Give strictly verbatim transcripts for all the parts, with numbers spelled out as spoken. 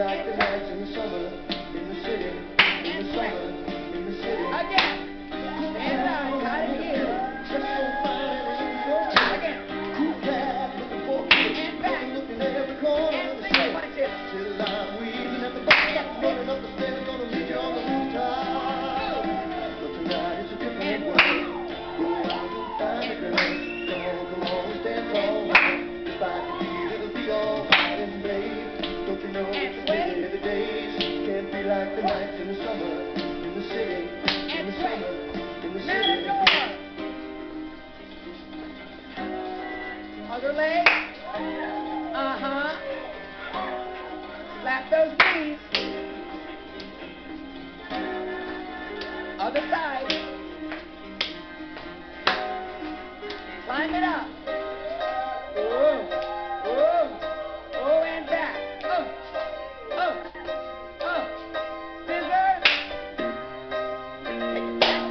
like the nights in the summer, in the city, in the summer, in the city. Again. Stand down. Got it here. Just so fine and so good. Again. Cool cat, looking for kids. And back. Looking at every corner And of the sing it city. like this. Till I'm weaving at the bus stop, running up the stairs, gonna meet you on the rooftop. But tonight it's a different world. Go out and find a girl. Come on, come on, stand tall. Despite the beat, it'll be all right and babe. Don't you know it's a pity the days can't be like the nights in the summer, in the city, in the summer, in the city. Other leg. Uh-huh. Slap those knees. Other side. Climb it up. Oh, oh, oh, and back. Oh, oh, oh. Scissors. Take it back.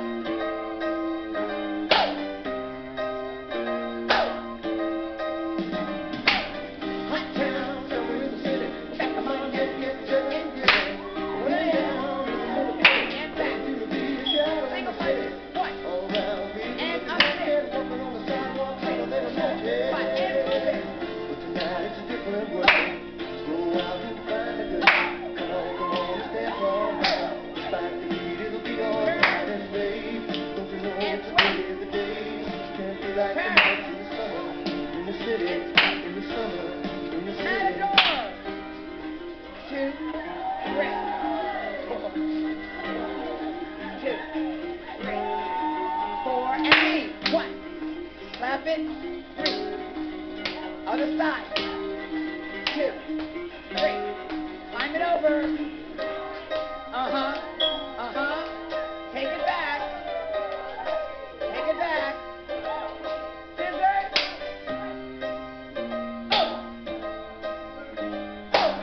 Hot town, somewhere in the city. Come on, get, get, get, get, get. Way down in the middle. And back. To be a shadow in Single the fight. city. One. All around me. And up there. Walking on the sidewalk, so they don't know it. Fight. And move it. But tonight it's a different world. Go out and find a girl. Come on, come on, stand tall now. Despite the heat, it'll be all right and babe. Don't you know it's a pity the days can't be like the nights in the summer, in the city, in the summer, in the city. Matador. Two, three, four. Two, three, four, and leave. One. Slap it. Three. Other side. Two, three. Climb it over. Uh-huh. Uh-huh. Take it back. Take it back. Scissors. Oh. Oh.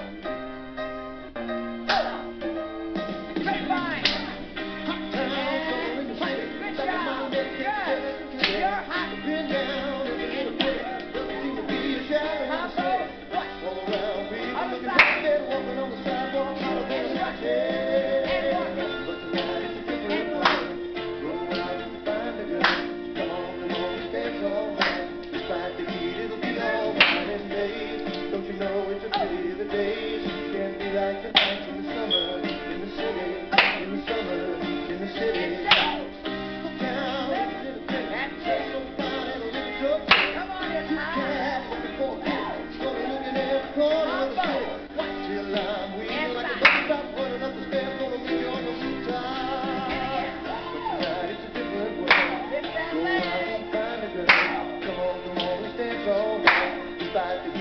Oh. Good fine. Hot town, somewhere in the city. Good Like a job. mountain, get, get, Good. get. You're hot. Been down in the middle pit. Doesn't seem to be a shadow in the Combo. city. What? All around me, Other looking side. back there, walking on the sidewalk, hotter than a rocket. And walk it. But tonight it's a different And world. Go out and find a girl. Come on, come on, stand tall now. Despite the heat, it'll be all right and babe. Don't you know it's a pity the days can't be like the nights in the summer, in the city, in the summer, in the city. Down in the little city. That's Just it. so fine and a little joke. Come on, it's high. Cat looking for a kid. Gonna look in every corner of the Combo. city. One. Till I'm weaving like a And bus stop, running up the stairs, gonna meet you on the rooftop. And again. But tonight it's a different world. Lift that Go out leg. and find a girl. Come on, come on, stand tall now. Despite the